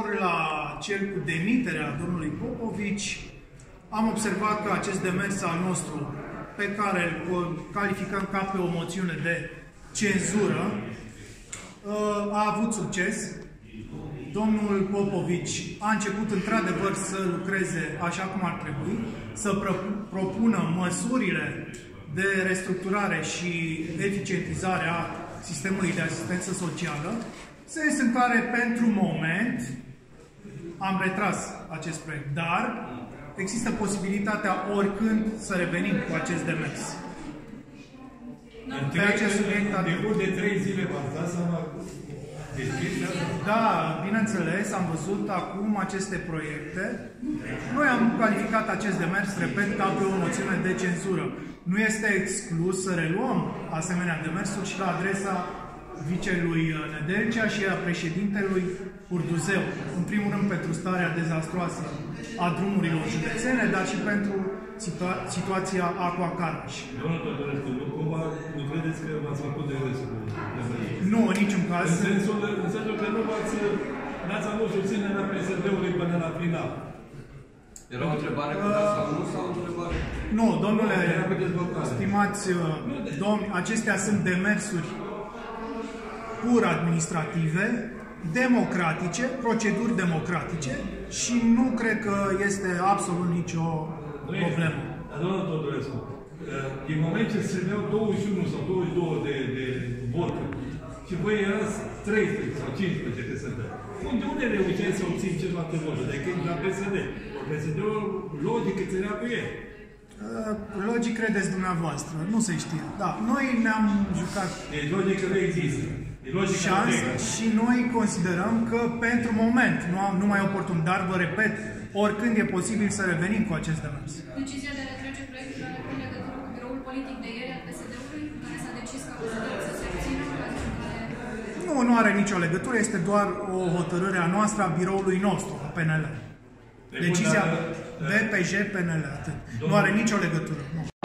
referitor la cel cu demiterea domnului Popovici, am observat că acest demers al nostru, pe care îl calificăm ca pe o moțiune de cenzură, a avut succes. Domnul Popovici a început într-adevăr să lucreze așa cum ar trebui, să propună măsurile de restructurare și eficientizare a sistemului de asistență socială, sens în care, pentru moment, am retras acest proiect, dar există posibilitatea oricând să revenim cu acest demers. Pe acest subiect, de 3 zile v-ați dat seama? Da, bineînțeles, am văzut acum aceste proiecte. Noi am calificat acest demers, repet, ca pe o moțiune de cenzură. Nu este exclus să reluăm asemenea demersuri și la adresa vicelui Nedelcea și a președintelui Urduzeu. În primul rând pentru starea dezastroasă a drumurilor județene, dar și pentru situația Aqua Caraș. Domnul Todorescu, nu credeți că v-ați făcut de râs? Nu, în niciun caz. În sensul că nu n-ați avut susținerea PSD-ului până la final. Era o întrebare cu da sau nu, sau o întrebare? Nu, domnule, stimați domni, acestea sunt demersuri pur administrative, democratice, proceduri democratice și nu cred că este absolut nicio problemă. Dar, domnul Todorescu, din moment ce se dau 21 sau 22 de voturi și voi erați 13 sau 15 că se dă, unde reușeai să obțin celelalte voturi? Adică la PSD. PSD-ul logic ținea cu el. Logic credeți dumneavoastră, nu se știe. Da, noi ne-am jucat logic că nu există. șansă și noi considerăm că pentru moment nu mai e oportun, dar vă repet, oricând e posibil să revenim cu acest demers. Decizia de a retrage proiectul are în legătură cu biroul politic de ieri al PSD-ului, care s-a decis ca PSD-ul să se abțină în cazul în care... Nu are nicio legătură, este doar o hotărâre a noastră, a biroului nostru, a PNL. Decizia DPJ-PNL, atât. Nu are nicio legătură. Nu.